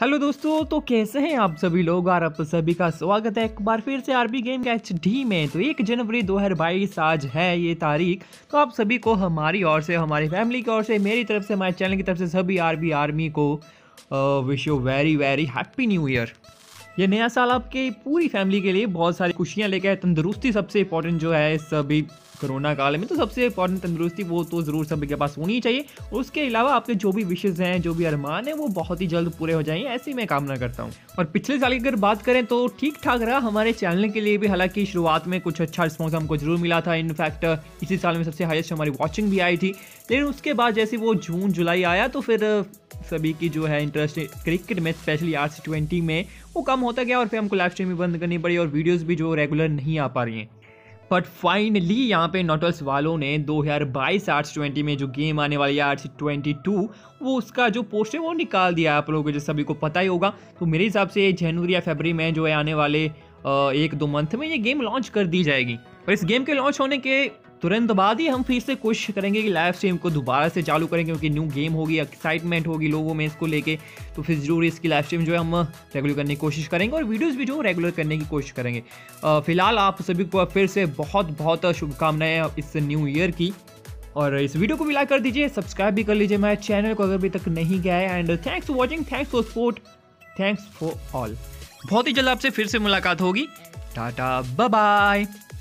Hello दोस्तों, तो कैसे हैं आप सभी लोग। और आप सभी का स्वागत है एक बार फिर से आरबी गेम HD में। तो 1 जनवरी 2022 आज है ये तारीख। तो आप सभी को हमारी ओर से, हमारी फैमिली की ओर से, मेरी तरफ से, हमारे चैनल की तरफ से सभी आरबी आर्मी को wish you very very happy new year. ये नया साल आपके पूरी फैमिली के लिए बहुत सारी खुशियाँ लेकर आए। तंदुरुस्ती सबसे इंपॉर्टेंट जो है सभी कोरोना काल में, तो सबसे इंपॉर्टेंट तंदुरुस्ती वो तो ज़रूर सभी के पास होनी चाहिए। उसके अलावा आपके जो भी विशेज़ हैं, जो भी अरमान हैं, वो बहुत ही जल्द पूरे हो जाएंगे, ऐसी मैं कामना करता हूँ। और पिछले साल की अगर बात करें तो ठीक ठाक रहा हमारे चैनल के लिए भी। हालांकि शुरुआत में कुछ अच्छा रिस्पॉन्स हमको जरूर मिला था। इनफैक्ट इसी साल में सबसे हाईएस्ट हमारी वॉचिंग भी आई थी। लेकिन उसके बाद जैसे वो जून जुलाई आया तो फिर सभी की जो है इंटरेस्ट क्रिकेट में, स्पेशली RC20 में, वो कम होता गया। और फिर हमको लाइव स्ट्रीम भी बंद करनी पड़ी और वीडियोस भी जो रेगुलर नहीं आ पा रही हैं। बट फाइनली यहाँ पे नॉटल्स वालों ने 2022 RC20 में जो गेम आने वाली है RC22, वो उसका जो पोस्ट है वो निकाल दिया। आप लोगों को जो सभी को पता ही होगा। तो मेरे हिसाब से जनवरी या फरवरी में जो है आने वाले 1-2 मंथ में ये गेम लॉन्च कर दी जाएगी। और इस गेम के लॉन्च होने के तुरंत बाद ही हम फिर से कोशिश करेंगे कि लाइव स्ट्रीम को दोबारा से चालू करेंगे, क्योंकि न्यू गेम होगी, एक्साइटमेंट होगी लोगों में इसको लेके। तो फिर जरूर इसकी लाइव स्ट्रीम जो है हम रेगुलर करने की कोशिश करेंगे और वीडियोस भी जो रेगुलर करने की कोशिश करेंगे। फिलहाल आप सभी को फिर से बहुत बहुत शुभकामनाएं इस न्यू ईयर की। और इस वीडियो को भी लाइक कर दीजिए, सब्सक्राइब भी कर लीजिए मेरे चैनल को अगर अभी तक नहीं गया है। And thanks for watching, thanks for support, thanks for all. बहुत ही जल्द आपसे फिर से मुलाकात होगी। Tata, bye bye.